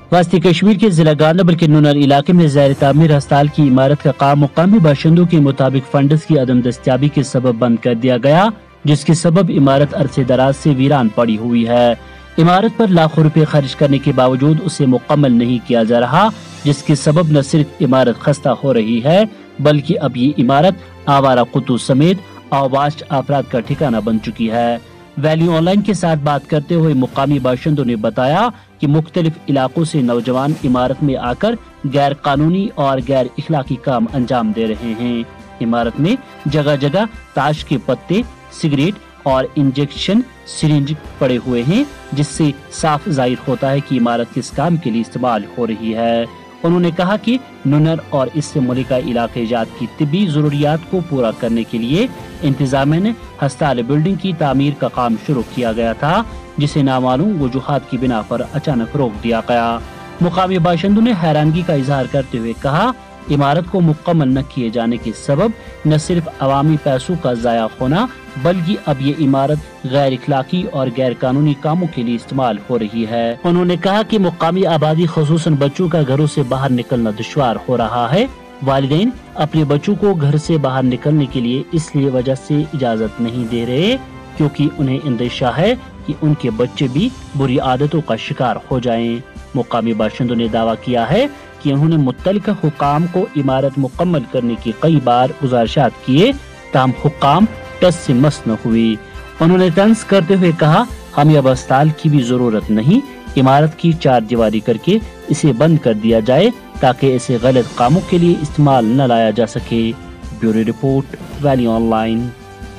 वस्ती कश्मीर के जिला गांधरबल के नुनर इलाके में ज़ैर तामीर अस्पताल की इमारत का काम मुकामी बाशिंदों के मुताबिक फंड्स की अदम दस्तियाबी के सबब बंद कर दिया गया, जिसके सबब इमारत अरसे दराज से वीरान पड़ी हुई है। इमारत पर लाखों रुपए खर्च करने के बावजूद उसे मुकम्मल नहीं किया जा रहा, जिसके सबब न सिर्फ इमारत खस्ता हो रही है बल्कि अब ये इमारत आवारा कुत्तों समेत आवाज अफराद का ठिकाना बन चुकी है। वैली ऑनलाइन के साथ बात करते हुए मुकामी बाशिंदों ने बताया कि मुख्तलिफ इलाकों से नौजवान इमारत में आकर गैर कानूनी और गैर इखलाकी काम अंजाम दे रहे हैं। इमारत में जगह जगह ताश के पत्ते, सिगरेट और इंजेक्शन सिरिंज पड़े हुए हैं, जिससे साफ जाहिर होता है कि इमारत किस काम के लिए इस्तेमाल हो रही है। उन्होंने कहा कि नुनर और इससे मुलिका इलाके जात की तिब्बी जरूरियात को पूरा करने के लिए इंतजामिया ने अस्पताल बिल्डिंग की तामीर का काम शुरू किया गया था, जिसे नामालूम वजूहात की बिना पर अचानक रोक दिया गया। मुकामी बाशिंदों ने हैरानगी का इजहार करते हुए कहा, इमारत को मुकम्मल न किए जाने के सबब न सिर्फ अवामी पैसों का जाया होना बल्कि अब ये इमारत गैर इखलाकी और गैर कानूनी कामों के लिए इस्तेमाल हो रही है। उन्होंने कहा कि मुकामी आबादी खुसूसन बच्चों का घरों से बाहर निकलना दुश्वार हो रहा है। वालिदैन अपने बच्चों को घर से बाहर निकलने के लिए इसलिए वजह से इजाजत नहीं दे रहे क्योंकि उन्हें अंदेशा है कि उनके बच्चे भी बुरी आदतों का शिकार हो जाएं। मुकामी बाशिंदों ने दावा किया है कि उन्होंने मुत्तलिका हुक्काम को इमारत मुकम्मल करने की कई बार गुजारिशात किए, ताहम हुक्काम टस से मस न हुई। उन्होंने तंज करते हुए कहा, हमें अब अस्पताल की भी जरूरत नहीं, इमारत की चार दीवारी करके इसे बंद कर दिया जाए ताकि इसे गलत कामों के लिए इस्तेमाल न लाया जा सके। Bureau report, valley online.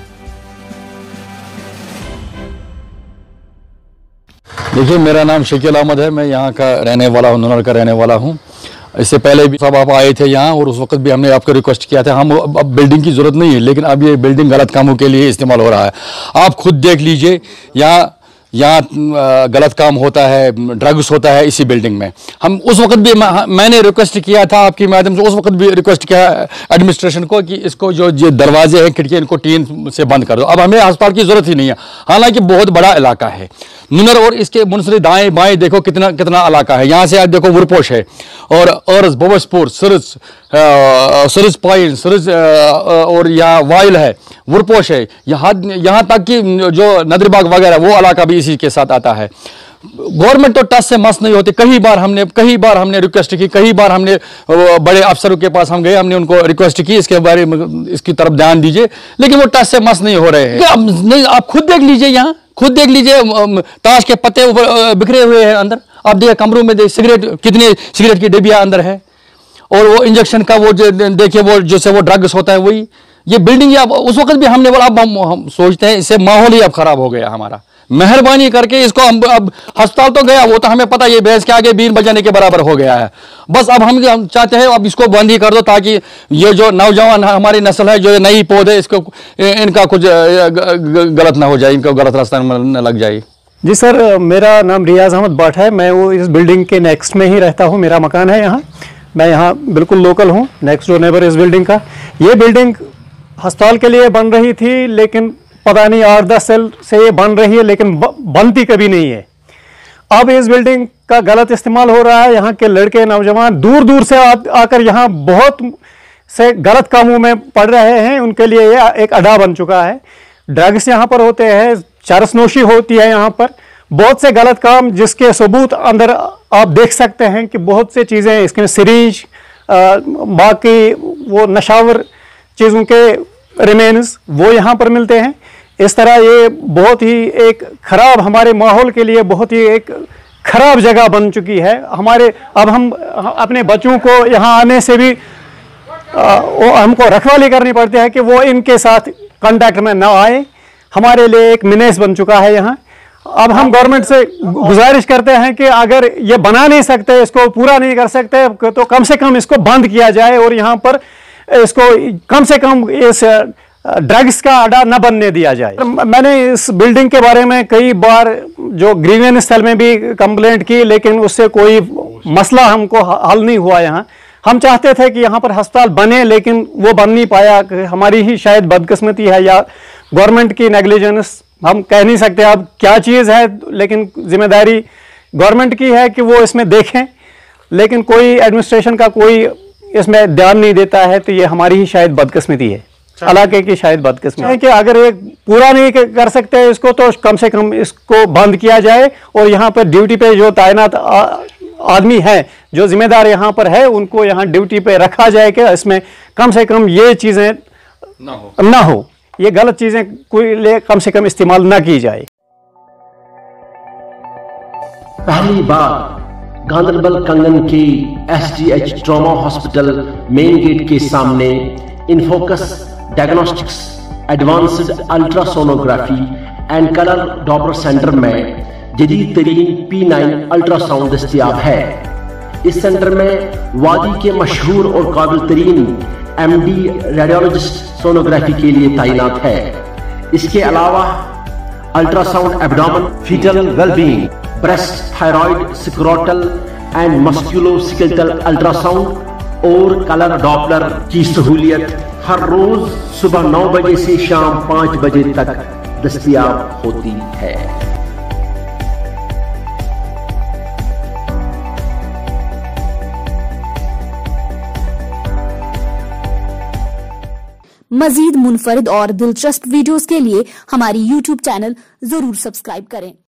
देखिए, मेरा नाम शकील अहमद है, मैं यहाँ का रहने वाला हूँ, नुनर का रहने वाला हूँ। इससे पहले भी सब आप आए थे यहाँ और उस वक्त भी हमने आपको रिक्वेस्ट किया था। हम अब बिल्डिंग की ज़रूरत नहीं है, लेकिन अब ये बिल्डिंग गलत कामों के लिए इस्तेमाल हो रहा है। आप खुद देख लीजिए, यहाँ गलत काम होता है, ड्रग्स होता है इसी बिल्डिंग में। हम उस वक्त भी मैंने रिक्वेस्ट किया था आपके माध्यम से, उस वक्त भी रिक्वेस्ट किया एडमिनिस्ट्रेशन को कि इसको जो दरवाजे हैं, खिड़कियाँ, इनको टीन से बंद कर दो। अब हमें अस्पताल की ज़रूरत ही नहीं है, हालांकि बहुत बड़ा इलाका है नुनर और इसके मुनसरी दाएं बाएं देखो कितना कितना इलाका है। यहाँ से आज देखो वुरपोश है और बोवसपुर, सरज पॉइंट, सरज और यहाँ वाइल है, वुरपोश है, यहाँ तक कि जो नदरबाग वगैरह वो इलाका भी इसी के साथ आता है। गवर्नमेंट तो टच से मस नहीं होती। कई बार हमने रिक्वेस्ट की, कई बार हमने बड़े अफसरों के पास हम गए, हमने उनको रिक्वेस्ट की इसके बारे में, इसकी तरफ ध्यान दीजिए, लेकिन वो टच से मस नहीं हो रहे हैं। आप खुद देख लीजिए, यहाँ खुद देख लीजिए, ताश के पत्ते ऊपर बिखरे हुए हैं अंदर। आप देखिए कमरों में सिगरेट, कितने सिगरेट की डिबिया अंदर है, और वो इंजेक्शन का वो देखिए वो जैसे वो ड्रग्स होता है वही। ये बिल्डिंग अब उस वक्त भी हमने बोला, अब हम सोचते हैं इससे माहौल ही अब खराब हो गया हमारा। मेहरबानी करके इसको हम, अब अस्पताल तो गया, वो तो हमें पता, ये भैंस के आगे बीन बजाने के बराबर हो गया है। बस अब हम चाहते हैं अब इसको बंद ही कर दो, ताकि ये जो नौजवान हमारी नस्ल है, जो नई पौधे, इसको इनका कुछ गलत ना हो जाए, इनको गलत रास्ता न लग जाए। जी सर, मेरा नाम रियाज अहमद भट्ट है। मैं वो इस बिल्डिंग के नेक्स्ट में ही रहता हूँ, मेरा मकान है यहाँ। मैं यहाँ बिल्कुल लोकल हूँ, नेक्स्ट डोर नेबर इस बिल्डिंग का। ये बिल्डिंग अस्पताल के लिए बन रही थी, लेकिन पता नहीं 8-10 साल से ये बन रही है, लेकिन बनती कभी नहीं है। अब इस बिल्डिंग का गलत इस्तेमाल हो रहा है। यहाँ के लड़के, नौजवान दूर दूर से आकर यहाँ बहुत से गलत कामों में पड़ रहे हैं। उनके लिए ये एक अड्डा बन चुका है। ड्रग्स यहाँ पर होते हैं, चरसनोशी होती है यहाँ पर, बहुत से गलत काम जिसके सबूत अंदर आप देख सकते हैं कि बहुत से चीज़ें, इसके सिरिंज, बाकी वो नशावर चीज़ों के रिमेन्स वो यहाँ पर मिलते हैं। इस तरह ये बहुत ही एक खराब, हमारे माहौल के लिए बहुत ही एक खराब जगह बन चुकी है हमारे। अब हम अपने बच्चों को यहाँ आने से भी हमको रखवाली करनी पड़ती है कि वो इनके साथ कांटेक्ट में ना आए। हमारे लिए एक मिनेस बन चुका है यहाँ। अब हम गवर्नमेंट से गुजारिश करते हैं कि अगर ये बना नहीं सकते, इसको पूरा नहीं कर सकते, तो कम से कम इसको बंद किया जाए और यहाँ पर इसको कम से कम इस ड्रग्स का अड्डा न बनने दिया जाए। मैंने इस बिल्डिंग के बारे में कई बार जो ग्रीवेंस स्थल में भी कंप्लेंट की, लेकिन उससे कोई मसला हमको हल नहीं हुआ। यहाँ हम चाहते थे कि यहाँ पर अस्पताल बने, लेकिन वो बन नहीं पाया। हमारी ही शायद बदकिस्मती है या गवर्नमेंट की नेग्लिजेंस, हम कह नहीं सकते अब क्या चीज़ है, लेकिन जिम्मेदारी गवर्नमेंट की है कि वो इसमें देखें लेकिन कोई एडमिनिस्ट्रेशन का कोई इसमें ध्यान नहीं देता है, तो ये हमारी ही शायद बदकिस्मती है, इलाके की शायद बदकिस्मती है कि अगर ये पूरा नहीं कर सकते इसको, तो कम से कम इसको बंद किया जाए और यहाँ पर ड्यूटी पे जो तैनात आदमी है, जो जिम्मेदार यहाँ पर है, उनको यहाँ ड्यूटी पे रखा जाए कि इसमें कम से कम ये चीजें ना हो, ये गलत चीजें कोई कम से कम इस्तेमाल ना की जाए। पहली बार गांधरबल कंगन के SGH trauma hospital main gate के सामने InFocus diagnostics advanced ultrasonography and colour Doppler centre में जदीद तरीन P9 अल्ट्रासाउंड दस्तियाब है। इस सेंटर में वादी के मशहूर और काबिल तरीन MD रेडियोलॉजिस्ट सोनोग्राफी के लिए तैनात है। इसके अलावा ultrasound abdomen, foetal wellbeing, breast, thyroid, scrotal and musculoskeletal ultrasound और कलर डॉपलर की सहूलियत हर रोज सुबह 9 बजे से शाम 5 बजे तक दस्तयाब होती है। मजीद मुनफरिद और दिलचस्प वीडियोस के लिए हमारी YouTube चैनल जरूर सब्सक्राइब करें।